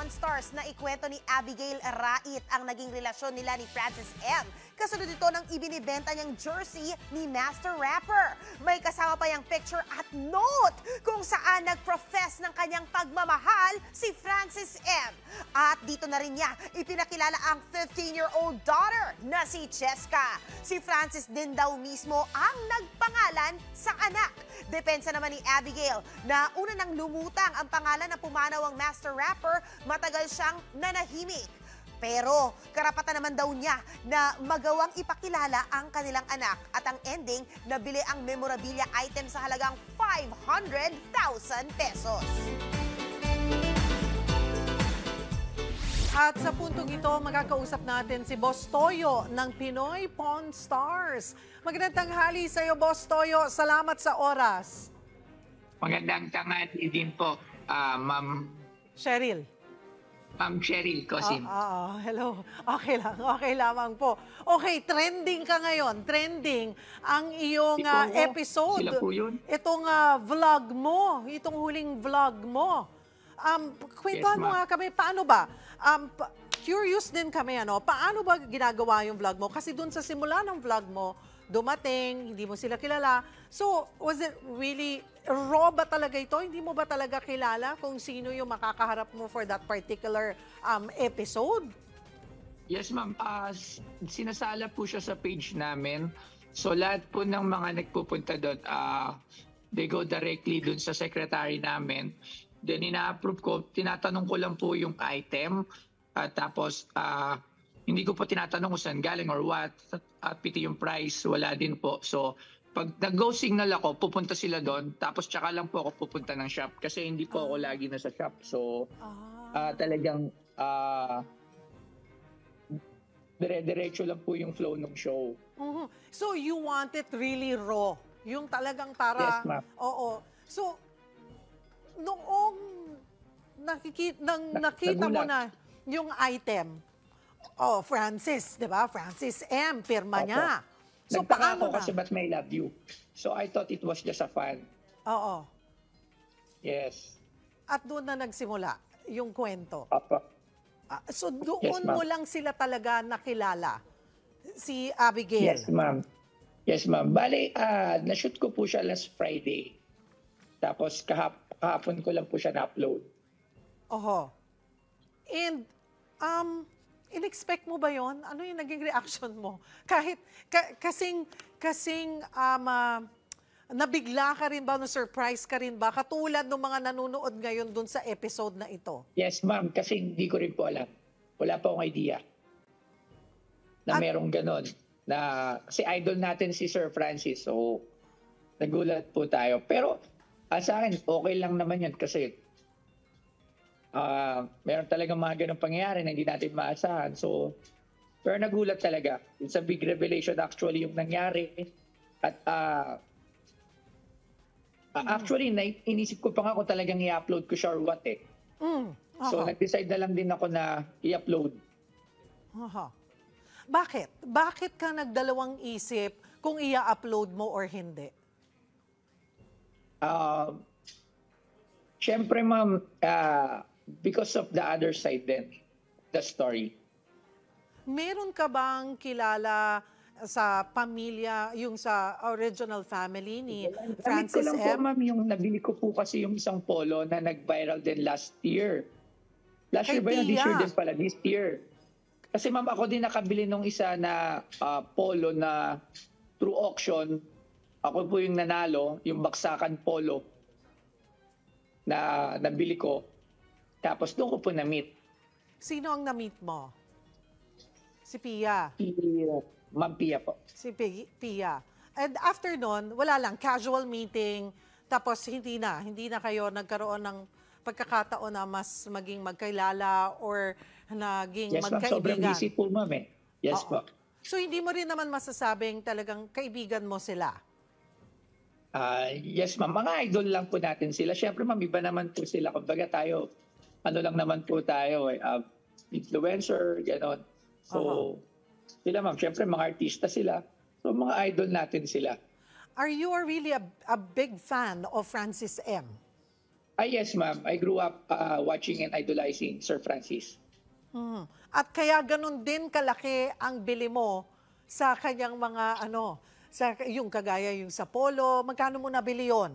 Pawn Stars na ikwento ni Abigail Rait ang naging relasyon nila ni Francis M. Kasunod ito ng ibinibenta niyang jersey ni Master Rapper. May kasama pa yung picture at note kung saan nag-profess ng kanyang pagmamahal si Francis M. At dito na rin niya ipinakilala ang 15-year-old daughter na si Cheska. Si Francis din daw mismo ang nagpangalan sa anak. Depensa naman ni Abigail na una nang lumutang ang pangalan na pumanaw ang Master Rapper, matagal siyang nanahimik. Pero karapatan naman daw niya na magawang ipakilala ang kanilang anak at ang ending, nabili ang memorabilia item sa halagang 500,000 pesos. At sa puntong ito, magkakausap natin si Boss Toyo ng Pinoy Pawn Stars. Magandang tanghali sa iyo, Boss Toyo. Salamat sa oras. Magandang tanghali din po, Ma'am Cheryl. Ma'am Cheryl Cosim. Hello. Okay lang. Okay lamang po. Okay, trending ka ngayon. Trending ang iyong episode. Sila po yun. Itong vlog mo. Itong huling vlog mo. Kwentuhan mo nga kami, paano ba? Curious din kami, paano ba ginagawa yung vlog mo? Kasi dun sa simula ng vlog mo, dumating, hindi mo sila kilala. So, was it really raw ba talaga ito? Hindi mo ba talaga kilala kung sino yung makakaharap mo for that particular episode? Yes, ma'am. Sinasala po siya sa page namin. So, lahat po ng mga nagpupunta doon, they go directly doon sa secretary namin. Then, ina-approve ko, tinatanong ko lang po yung item. Tapos, hindi ko po tinatanong kung saan galing or what. At piti yung price, wala din po. So, pag nag-go signal ako, pupunta sila doon. Tapos, tsaka lang po ako pupunta ng shop. Kasi hindi po ako lagi nasa shop. So, talagang dire-diretso lang po yung flow ng show. So, you want it really raw? Yung talagang para... Yes, ma'am. Oo. So, noong nakita mo na yung item, Francis, di ba? Francis M, pirma niya. So, nagtaka paano ako kasi ba't may love you? So, I thought it was just a fan. Oo. Yes. At doon na nagsimula yung kwento. Apa. So, doon Yes, ma'am. mo lang sila talaga nakilala, si Abigail. Yes, ma'am. Yes, ma'am. Bale, na-shoot ko po siya last Friday. Tapos, kahapon ko lang po siya na-upload. Oho. And, in-expect mo ba yon? Ano yung naging reaction mo? Kahit, kasing, nabigla ka rin ba, surprise ka rin ba? Katulad ng mga nanonood ngayon dun sa episode na ito. Yes, ma'am. Kasi hindi ko rin po alam. Wala pa akong idea na merong ganon. Kasi idol natin si Sir Francis. So, nagulat po tayo. Pero, sa akin, okay lang naman yan kasi meron talagang mga ganong pangyayari na hindi natin maasahan. So, pero nagulat talaga. It's a big revelation actually yung nangyari. At actually, inisip ko pa nga kung talagang i-upload ko siya or what eh. So, nag-decide na lang din ako na i-upload. Bakit? Bakit ka nagdalawang isip kung i-upload mo or hindi? Siyempre, ma'am, because of the other side then, the story. Meron ka bang kilala sa pamilya, yung sa original family ni Francis Damit ko lang po, M? ma'am, yung nabili ko po kasi yung isang polo na nag-viral din last year. Last year ba yun? This year din pala, this year. Kasi ma'am, ako din nakabili nung isa na polo na through auction. Ako po yung nanalo, yung baksakan polo na nabili ko. Tapos doon ko po na-meet. Sino ang na-meet mo? Si Pia. Ma'am Pia po. Si Pia. And after nun, wala lang, casual meeting, tapos hindi na kayo nagkaroon ng pagkakataon na mas maging magkailala or naging Yes, ma'am. magkaibigan. Sobrang busy po, ma'am eh. Yes po. So hindi mo rin naman masasabing talagang kaibigan mo sila? Yes, ma'am. Mga idol lang po natin sila. Siyempre, ma'am, iba naman po sila. Kumbaga tayo, ano lang naman po tayo, influencer, gano'n. So, sila, ma'am, siyempre, mga artista sila. So, mga idol natin sila. Are you really a big fan of Francis M? Yes, ma'am. I grew up watching and idolizing Sir Francis. At kaya ganun din kalaki ang bili mo sa kanyang mga sa yung kagaya yung sa polo, magkano mo nabili yon?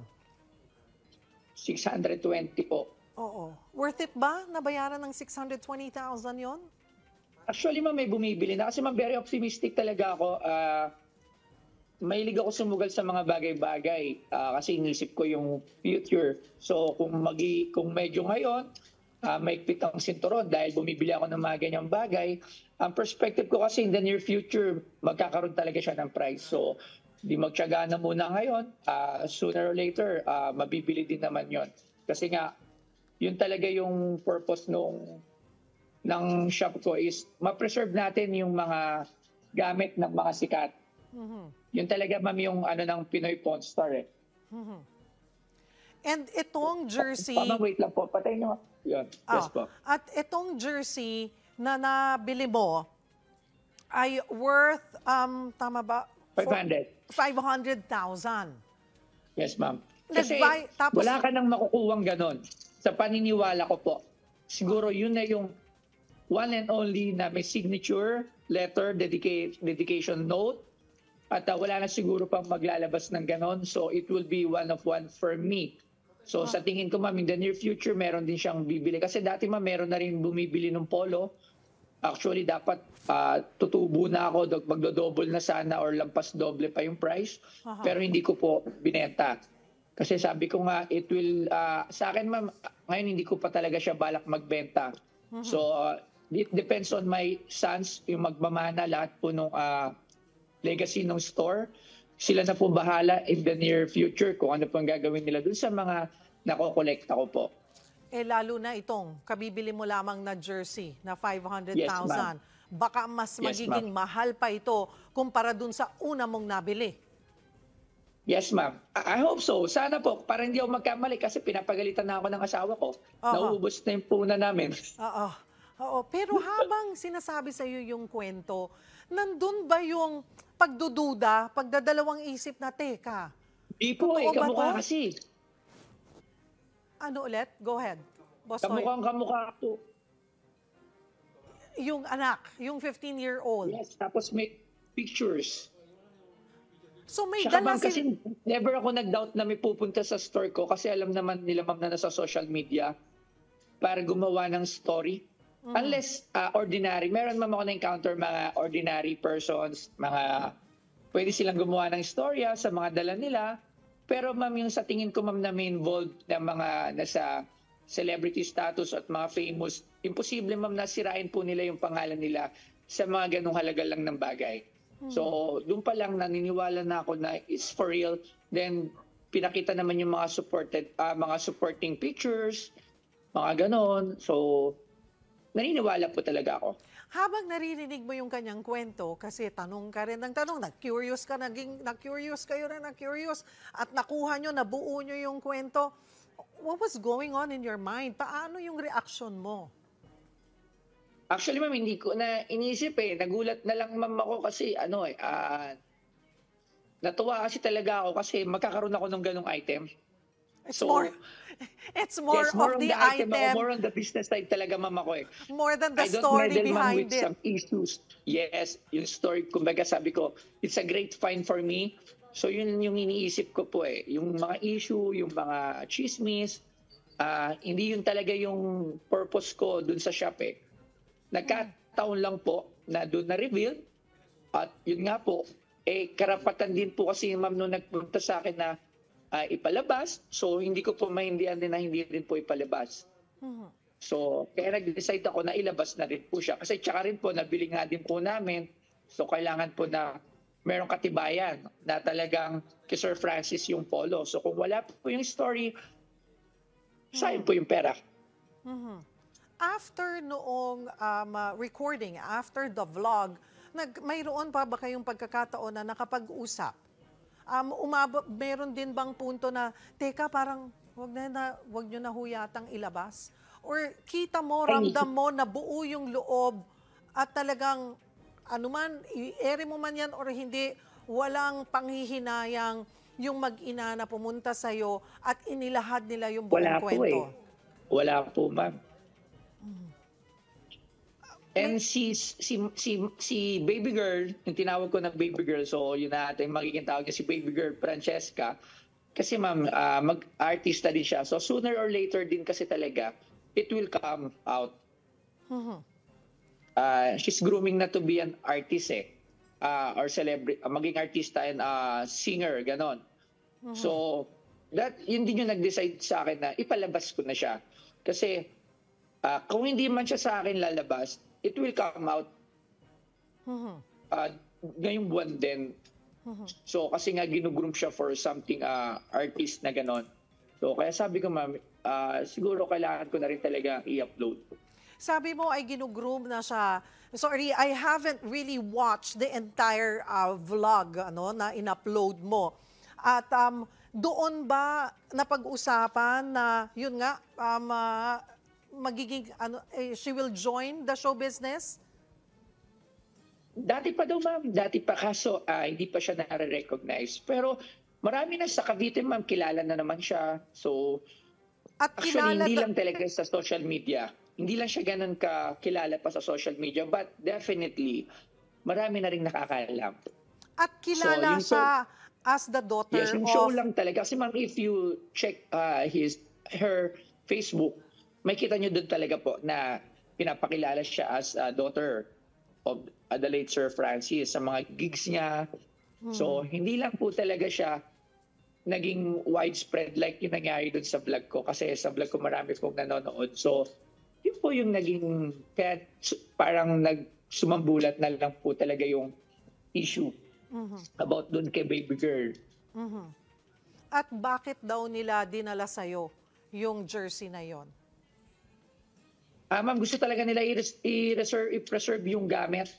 620 po. Oo. Worth it ba nabayaran ng 620,000 yon? Actually, ma'am, may bumibili na. Kasi ma'am, very optimistic talaga ako. Mahilig ako sumugal sa mga bagay-bagay. Kasi inisip ko yung future. So, kung medyo ngayon, maigpit ang sinturon dahil bumibili ako ng mga ganyang bagay, ang perspective ko kasi in the near future, magkakaroon talaga siya ng price. So, di magtiyaga na muna ngayon. Sooner or later, mabibili din naman yon. Kasi nga, yun talaga yung purpose ng shop ko is ma-preserve natin yung mga gamit ng mga sikat. Yun talaga, ma'am, yung ng Pinoy Pawn Star eh. And itong jersey... Wait lang po. Patay nyo. Yun. Yes po. At itong jersey na nabili mo ay worth, tama ba? 500. 500,000. Yes, ma'am. Kasi Tapos, wala ka nang makukuwang ganon. Sa paniniwala ko po, siguro yun na yung one and only na may signature, letter, dedication note, at wala na siguro pang maglalabas ng ganon. So it will be one of one for me. So sa tingin ko, ma'am, in the near future, meron din siyang bibili. Kasi dati, ma'am, meron na rin bumibili ng polo. Actually, dapat tutubo na ako, magdo-double na sana or lampas doble pa yung price. Pero hindi ko po binenta. Kasi sabi ko nga, it will, sa akin, ma'am, ngayon hindi ko pa talaga siya balak magbenta. So it depends on my sons, yung magmamana, lahat po nung legacy ng store. Sila na po bahala in the near future kung ano po ang gagawin nila dun sa mga nakokolekta ko po. lalo na itong kabibili mo lamang na jersey na 500,000. Yes, ma'am. Baka mas Yes, magiging ma'am. mahal pa ito kumpara dun sa una mong nabili. Yes, ma'am. I hope so. Sana po, para hindi ako magkamali kasi pinapagalitan na ako ng asawa ko. Nauubos na yung puna namin. Oo. Oo. Pero habang sinasabi sa iyo yung kwento, nandun ba yung pagdududa, pagdadalawang isip na, teka, Di po totoo ba kamukha to? kasi. Ano ulit? Go ahead. Boss Toy. Kamukha po. Yung anak, yung 15-year-old. Yes, tapos may pictures. So may Tsaka dala ma'am, kasi never ako nag-doubt na may pupunta sa store ko kasi alam naman nila, ma'am, na nasa social media para gumawa ng story. Unless ordinary. Meron, ma'am, ako na-encounter mga ordinary persons, mga pwede silang gumawa ng storya sa mga dala nila. Pero, ma'am, yung sa tingin ko, ma'am, na may involved na mga nasa celebrity status at mga famous, imposible, ma'am, na sirain po nila yung pangalan nila sa mga ganung halaga lang ng bagay. So, doon pa lang naniniwala na ako na it's for real. Then, pinakita naman yung mga supporting pictures, mga ganon. So, naniniwala po talaga ako. Habang naririnig mo yung kanyang kwento, kasi tanong ka rin ng tanong, na-curious kayo, at nakuha nyo, nabuo nyo yung kwento, what was going on in your mind? Paano yung reaction mo? Actually, ma'am, hindi ko na inisip eh. Nagulat na lang, ma'am, ako kasi natuwa kasi talaga ako kasi magkakaroon ako ng ganong item. It's more yes, of on the item. item, More on the business side talaga, ma'am, ako eh. more than the I don't story meddle, ma'am, behind with it. some issues. Yes, yung story, kumbaga sabi ko, it's a great find for me. So yun yung iniisip ko po eh. Yung mga issue, yung mga chismis, hindi yun talaga yung purpose ko dun sa shop eh. Nagkataon lang po na doon na-reveal at yun nga po, karapatan din po kasi ma'am nung nagpunta sa akin na ipalabas. So hindi ko po maindihan din na hindi rin po ipalabas. So kaya nag-decide ako na ilabas na rin po siya. Kasi tsaka rin po, nabili nga din po namin. So kailangan po na merong katibayan na talagang kay Sir Francis yung polo. So kung wala po yung story, sayang po yung pera. After noong recording, after the vlog, mayroon pa ba kayong pagkakataon na nakapag-usap? Meron din bang punto na, teka, parang wag nyo na huyatang ilabas? Or kita mo, ramdam mo na buo yung loob at talagang, anuman, i-ere mo man yan or hindi, walang panghihinayang yung mag-ina na pumunta sa'yo at inilahad nila yung buong Wala po kwento? eh. Wala po, ma'am. And si baby girl, yung tinawag ko na baby girl, so yun na ating magiging tawag niya si baby girl Francesca. Kasi ma'am, mag-artista din siya. So sooner or later din kasi talaga, it will come out. She's grooming na to be an artist or celebrity, maging artista and singer, ganon. So, yun din yung nag-decide sa akin na ipalabas ko na siya. Kasi, kung hindi man siya sa akin lalabas, it will come out ngayong buwan din. So, kasi nga ginugroom siya for something artist na ganon. So, kaya sabi ko, ma'am, siguro kailangan ko na rin talaga i-upload. Sabi mo ay ginugroom na siya. Sorry, I haven't really watched the entire vlog na in-upload mo. At doon ba napag-usapan na yun nga magiging she will join the show business? Dati pa daw, ma'am. Dati pa, kaso hindi pa siya nare-recognize. Pero marami na sa Cavite, ma'am, kilala na naman siya. So, At actually, kilala hindi lang talaga sa social media. Hindi lang siya ganun kakilala pa sa social media. But definitely, marami na rin nakakaalam. At kilala So, siya as the daughter Yes, yung of... show lang talaga. Kasi ma'am, if you check her Facebook, may kita nyo doon talaga po na pinapakilala siya as daughter of the late Sir Francis sa mga gigs niya. So, hindi lang po talaga siya naging widespread like yung nangyari doon sa vlog ko. Kasi sa vlog ko marami pong nanonood. So, yun po yung naging, kaya parang sumambulat na lang po talaga yung issue about doon kay baby girl. At bakit daw nila dinala sa'yo yung jersey na yon? Ma'am, gusto talaga nila i-preserve yung gamit.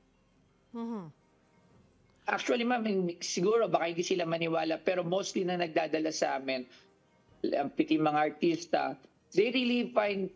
Actually, ma'am, siguro baka hindi sila maniwala, pero mostly na nagdadala sa amin, ang piti mga artista, they really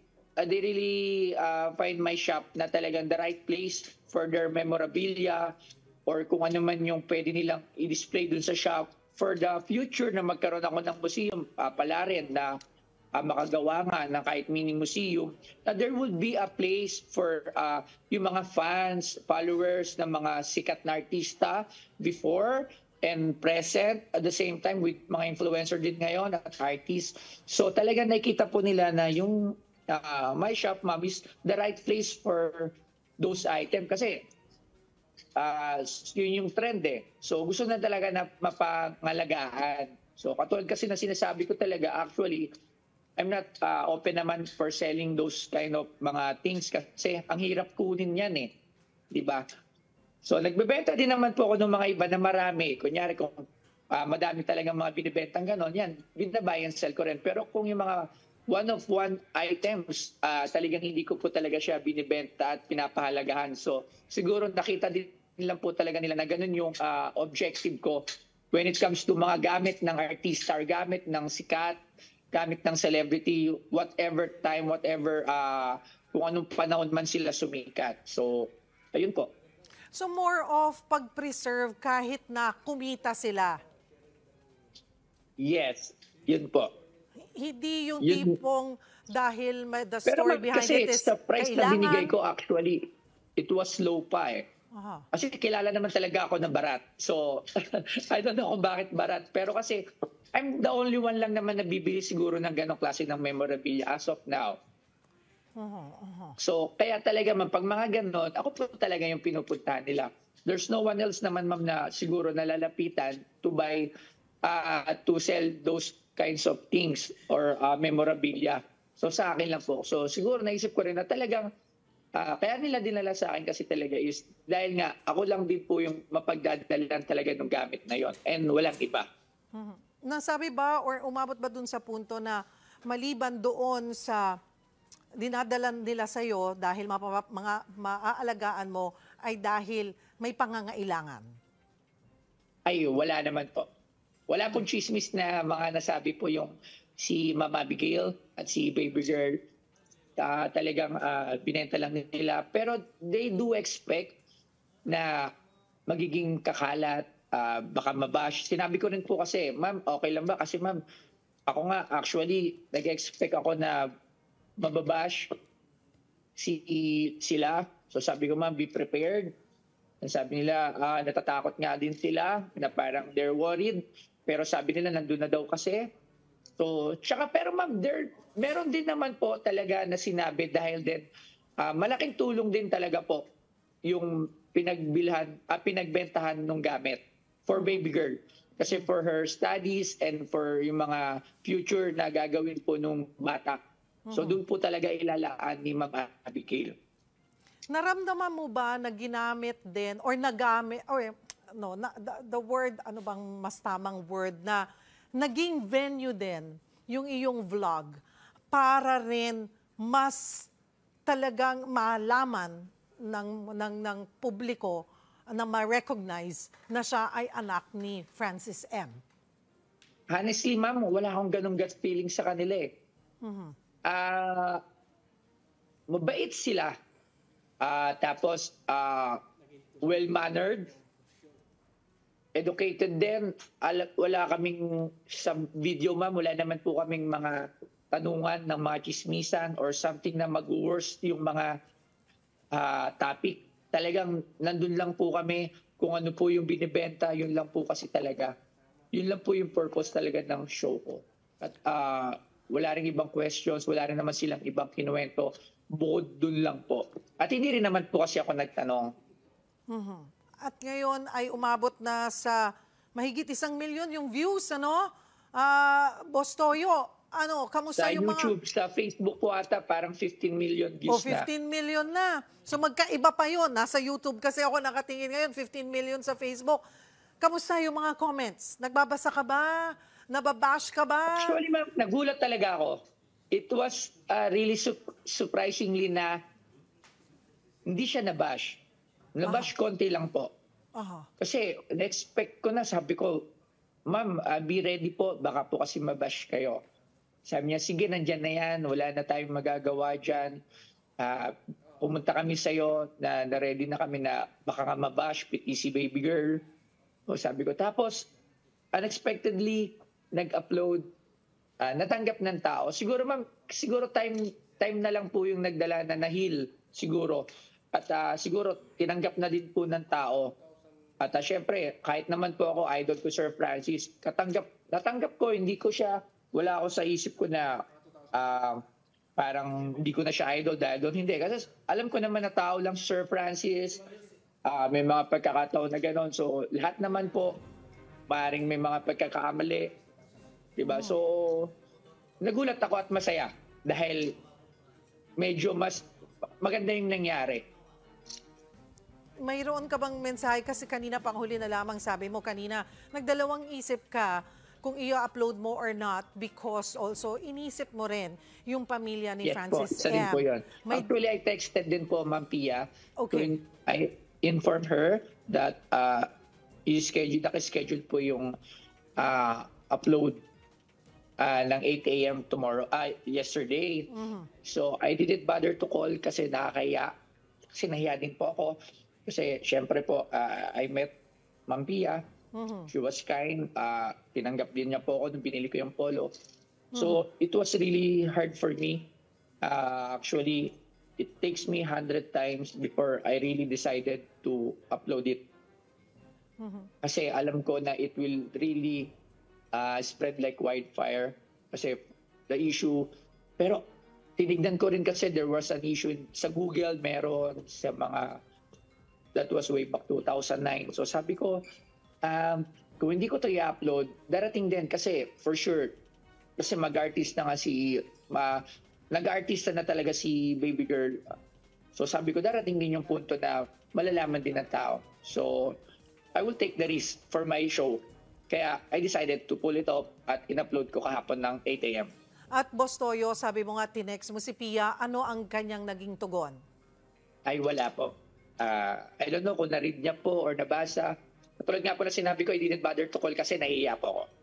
find my shop na talagang the right place for their memorabilia or kung ano man yung pwede nilang i-display dun sa shop. For the future na magkaroon ako ng museum, pala rin na makagawa nga ng kahit mini museum, na there would be a place for yung mga fans, followers ng mga sikat na artista before and present at the same time with mga influencer din ngayon at artists. So talaga nakikita po nila na yung my shop, ma'am, is the right place for those items kasi yun yung trend eh. So gusto na talaga na mapangalagaan. So katulad kasi na sinasabi ko talaga, actually, I'm not open naman for selling those kind of mga things kasi ang hirap kunin yan eh. Diba? So nagbebenta din naman po ako ng mga iba na marami. Kunyari kung madami talagang mga binibentang ganon, yan, binabuy and sell ko rin. Pero kung yung mga one-of-one items, talagang hindi ko po talaga siya binibenta at pinapahalagahan. So siguro nakita din lang po talaga nila na ganon yung objective ko when it comes to mga gamit ng artista or gamit ng sikat, gamit ng celebrity, whatever time, whatever, kung anong panahon man sila sumikat. So, ayun po. So more of pag-preserve kahit na kumita sila? Yes, yun po. Hindi yung Yun. tipong dahil may the Pero story behind kasi it is sa price na kailangan... binigay ko, actually, it was low pa eh. Aha. Kasi kilala naman talaga ako na barat. So, I don't know kung bakit barat. Pero kasi, I'm the only one lang naman na bibili siguro ng ganong klase ng memorabilia as of now. So, kaya talaga man, pag mga ganon, ako po talaga yung pinupuntahan nila. There's no one else naman, ma'am, na siguro nalalapitan to buy, to sell those kinds of things or memorabilia. So, sa akin lang po. So, siguro naisip ko rin na talagang kaya nila dinala sa akin kasi talaga is dahil nga ako lang din po yung mapagdadalan talaga ng gamit na yon and walang iba. Nasabi ba or umabot ba dun sa punto na maliban doon sa dinadalan nila sa'yo dahil mga maaalagaan mo ay dahil may pangangailangan? Ay, wala naman po. Wala pong chismis na mga nasabi po yung si Mama Abigail at si Baby Girl. Talagang binenta lang nila. Pero they do expect na magiging kakalat baka mabash. Sinabi ko rin po kasi, ma'am, okay lang ba? Kasi ma'am, ako nga actually, nag-expect ako na mababash sila. So sabi ko, ma'am, be prepared. And sabi nila, natatakot nga din sila, na parang they're worried. Pero sabi nila, nandun na daw kasi. So, tsaka pero ma'am, meron din naman po talaga na sinabi dahil din, malaking tulong din talaga po yung pinagbentahan ng gamit for baby girl. Kasi for her studies and for yung mga future na gagawin po nung bata. So doon po talaga ilalaan ni Ma'am Abigail. Naramdaman mo ba na ginamit din or nagamit or no, the word, ano bang mas tamang word, na naging venue din yung iyong vlog para rin mas talagang malaman ng publiko na ma-recognize na siya ay anak ni Francis M? Honestly, ma'am, wala akong ganong gut feeling sa kanila eh. Mabait sila. Tapos, well-mannered, educated din. Wala kaming, sa video ma'am, wala naman po kaming mga tanungan ng mga chismisan or something na mag-worst yung mga topic. Talagang nandun lang po kami kung ano po yung binibenta, yun lang po kasi talaga. Yun lang po yung purpose talaga ng show ko. At wala rin ibang questions, wala rin naman silang ibang kinuwento. Bukod dun lang po. At hindi rin naman po kasi ako nagtanong. At ngayon ay umabot na sa mahigit 1 milyon yung views, ano? Boss Toyo, ano, kamusta Sa yung YouTube, mga... sa Facebook po ata, parang 15 million views na. 15 million na. So magkaiba pa yun. Nasa YouTube kasi ako nakatingin ngayon, 15 million sa Facebook. Kamusta yung mga comments? Nagbabasa ka ba? Nababash ka ba? Actually, ma'am, nagulat talaga ako. It was really surprisingly na hindi siya nabash. Nabash konti lang po. Kasi na-expect ko na, sabi ko, ma'am, be ready po, baka po kasi mabash kayo. Sabi niya, sige, nandyan na yan, wala na tayong magagawa dyan. Pumunta kami sa'yo, na-ready na kami na baka nga mabash, PTC baby girl. O sabi ko, tapos, unexpectedly, nag-upload, natanggap ng tao. Siguro, ma'am, siguro time na lang po yung nagdala na nahil, siguro. At siguro, tinanggap na din po ng tao. At syempre, kahit naman po ako, idol ko Sir Francis, natanggap ko, hindi ko siya, wala ako sa isip ko na parang hindi ko na siya idol dahil doon. Hindi. Kasi alam ko naman na tao lang si Sir Francis. May mga pagkakataon na gano'n. So, lahat naman po, maaaring may mga pagkakamali. Diba? So, nagulat ako at masaya dahil medyo mas maganda yung nangyari. Mayroon ka bang mensahe? Kasi kanina panghuli na lamang sabi mo kanina, nagdalawang isip ka kung i-upload mo or not because also inisip mo rin yung pamilya ni Yes Francis po, isa din M. po yun. Actually, I texted din po Ma'am Pia. Okay. I informed her that nakaschedule po yung upload ng 8 a.m. tomorrow, yesterday. So, I didn't bother to call kasi nakakaya. Kasi nahiya din po ako. Kasi, syempre po, I met Ma'am Pia. She was kind. Tinanggap din niya po ako nung binili ko yung polo. So, it was really hard for me. Actually, it takes me 100 times before I really decided to upload it. Kasi alam ko na it will really spread like wildfire. Kasi the issue, pero tinignan ko rin kasi there was an issue sa Google, meron sa mga, that was way back 2009. So sabi ko, kung hindi ko to i-upload, darating din kasi for sure, kasi mag-artist na nga nag-artista na talaga si baby girl. So sabi ko, darating din yung punto na malalaman din ng tao. So I will take the risk for my show. Kaya I decided to pull it off at in-upload ko kahapon ng 8 a.m. At Boss Toyo, sabi mo nga, tinext mo si Pia, ano ang kanyang naging tugon? Ay wala po. I don't know kung na-read niya po or nabasa. Katulad nga po na sinabi ko, I didn't bother to call kasi nahihiya po ako.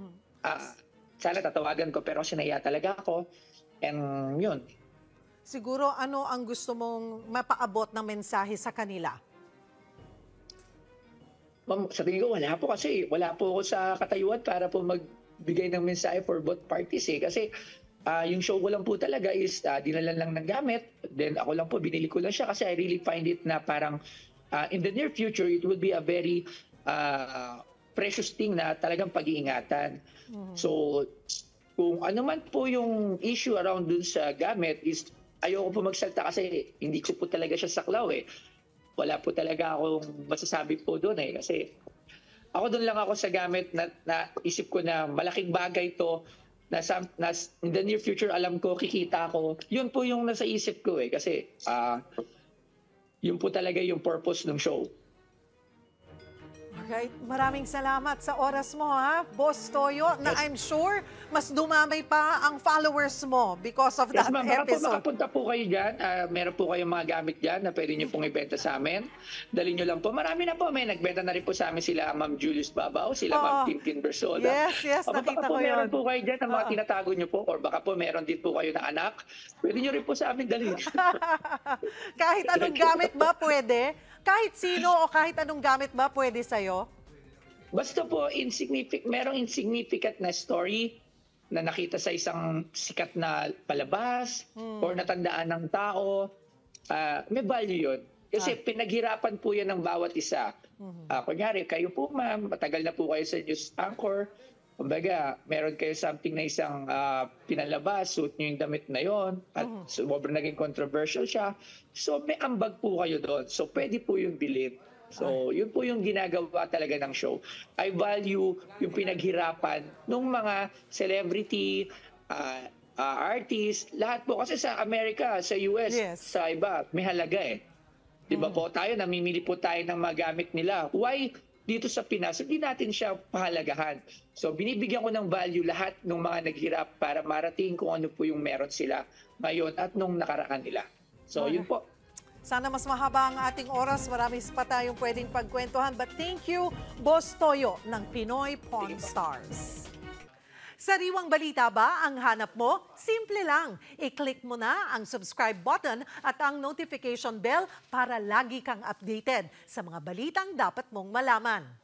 Sana tatawagan ko pero kasi nahihiya talaga ako. And yun. Siguro ano ang gusto mong mapaabot ng mensahe sa kanila? Ma'am, sa tingin ko wala po kasi wala po ako sa katayuan para po magbigay ng mensahe for both parties eh. Kasi yung show ko lang po talaga is dinala lang ng gamit. Then ako lang po, binili ko lang siya kasi I really find it na parang in the near future, it would be a very precious thing na talagang pag-iingatan. So, kung ano man po yung issue around dun sa gamit is ayoko po magsalta kasi hindi ko po talaga siya saklaw eh. Wala po talaga akong masasabi po doon eh. Kasi ako doon lang ako sa gamit na isip ko na malaking bagay to na in the near future alam ko, kikita ko. Yun po yung nasa isip ko eh. Kasi yun po talaga yung purpose ng show. Alright, maraming salamat sa oras mo ha, Boss Toyo, na I'm sure mas dumamay pa ang followers mo because of Yes, that ma'am. Baka po episode. makapunta po kayo dyan. Meron po kayong mga gamit dyan na pwede nyo pong ibenta sa amin. Dali nyo lang po. Marami na po. May nagbenta na rin po sa amin sila Ma'am Julius Babaw, sila Ma'am Tintin Bersola. Yes, Baka nakita po ko meron yun. po kayo dyan na mga tinatago nyo po or baka po meron din po kayo na anak. Pwede nyo rin po sa amin dali. Kahit anong gamit ba pwede? Kahit sino o kahit anong gamit ba pwede sa'yo? Basta po, merong insignificant na story na nakita sa isang sikat na palabas or natandaan ng tao, may value yun. Kasi pinaghirapan po yan ng bawat isa. Kunyari, kayo po ma'am, matagal na po kayo sa news anchor. Kumbaga, meron kayo something na isang pinalabas, suit nyo yung damit na yon at sobrang naging controversial siya. So, may ambag po kayo doon. So, pwede po yung bilhin. So, yun po yung ginagawa talaga ng show. I value yung pinaghirapan ng mga celebrity, artist, lahat po. Kasi sa Amerika, sa US, sa iba, may halaga eh. Di ba po tayo, namimili po tayo ng mga gamit nila. Why dito sa Pinas, hindi natin siya pahalagahan. So, binibigyan ko ng value lahat ng mga naghirap para marating kung ano po yung meron sila ngayon at nung nakaraan nila. So, yun po. Sana mas mahaba ang ating oras. Marami pa tayong pwedeng pagkwentuhan. But thank you, Boss Toyo ng Pinoy Pawn Stars. Sariwang balita ba ang hanap mo? Simple lang. I-click mo na ang subscribe button at ang notification bell para lagi kang updated sa mga balitang dapat mong malaman.